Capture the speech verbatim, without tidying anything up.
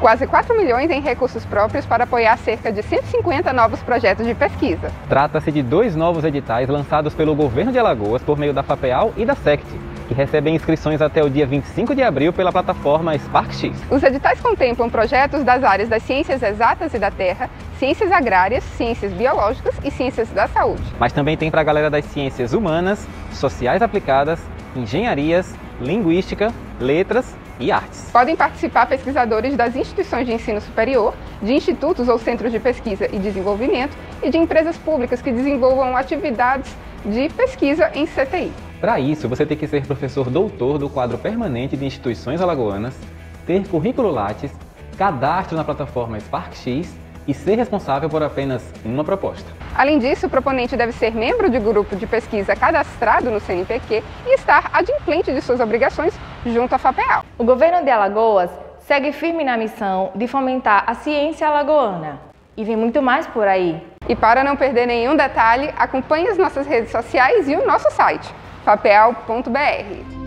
quase quatro milhões em recursos próprios para apoiar cerca de cento e cinquenta novos projetos de pesquisa. Trata-se de dois novos editais lançados pelo Governo de Alagoas por meio da FAPEAL e da SECT, que recebem inscrições até o dia vinte e cinco de abril pela plataforma SparkX. Os editais contemplam projetos das áreas das ciências exatas e da terra, ciências agrárias, ciências biológicas e ciências da saúde. Mas também tem para a galera das ciências humanas, sociais aplicadas, engenharias, linguística, letras e artes. Podem participar pesquisadores das instituições de ensino superior, de institutos ou centros de pesquisa e desenvolvimento e de empresas públicas que desenvolvam atividades de pesquisa em C T I. Para isso, você tem que ser professor doutor do quadro permanente de instituições alagoanas, ter currículo Lattes, cadastro na plataforma SparkX e ser responsável por apenas uma proposta. Além disso, o proponente deve ser membro de grupo de pesquisa cadastrado no C N P Q e estar adimplente de suas obrigações junto à FAPEAL. O governo de Alagoas segue firme na missão de fomentar a ciência alagoana. E vem muito mais por aí. E para não perder nenhum detalhe, acompanhe as nossas redes sociais e o nosso site, fapeal ponto br.